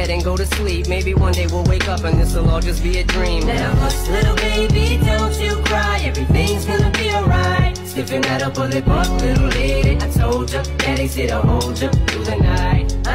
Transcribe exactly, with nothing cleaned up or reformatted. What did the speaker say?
bed and go to sleep. Maybe one day we'll wake up and this'll all just be a dream. Now hush, little baby, don't you cry. Everything's gonna be alright. Stiffen that up, pull it up, little lady. I told ya, daddy said I'll hold ya through the night.